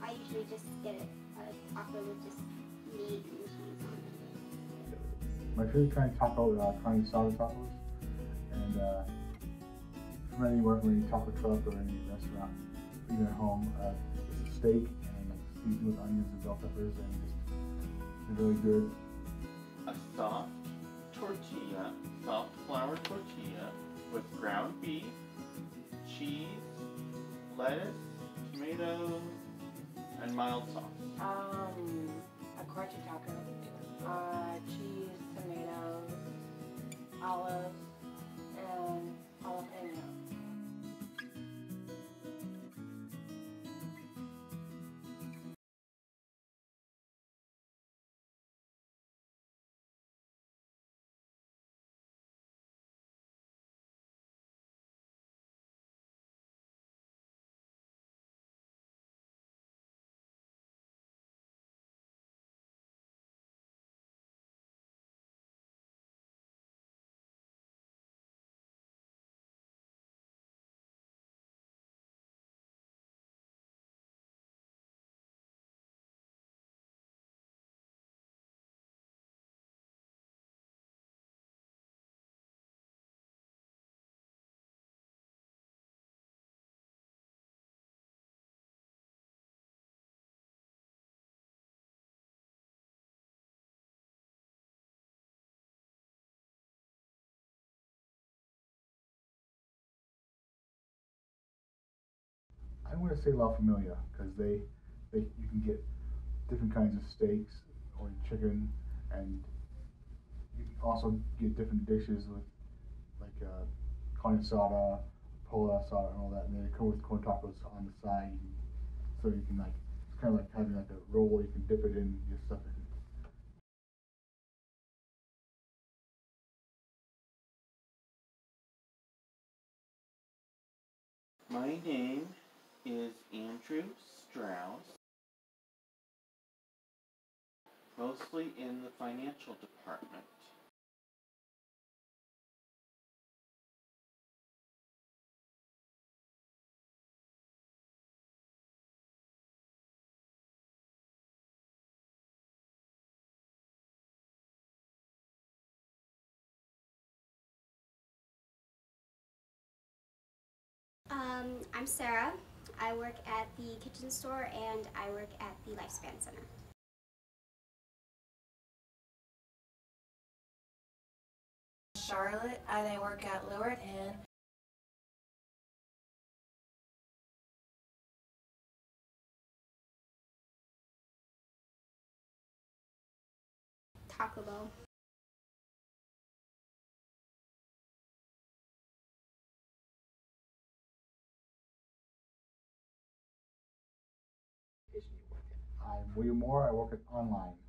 I usually just get a taco with just meat and cheese on it. My favorite kind of taco are carne asada tacos, and from anywhere, from any taco truck or any restaurant, even at home, it's a steak and like seasoned with onions and bell peppers, and just they're really good. A soft tortilla, soft flour tortilla with ground beef, cheese, lettuce, tomatoes, and mild sauce. A crunchy taco. Cheese, tomatoes, olives, and jalapeno. I want to say La Familia because you can get different kinds of steaks or chicken, and you can also get different dishes with like carne asada, pola asada, and all that, and they come with corn tacos on the side, so you can like it's kind of like having like a roll. You can dip it in, just stuff it. My name is Andrew Strauss, mostly in the financial department. I'm Sarah. I work at the kitchen store and I work at the Lifespan Center. Charlotte, and I work at Red Hen. Taco Bell. I'm William Moore. I work at online.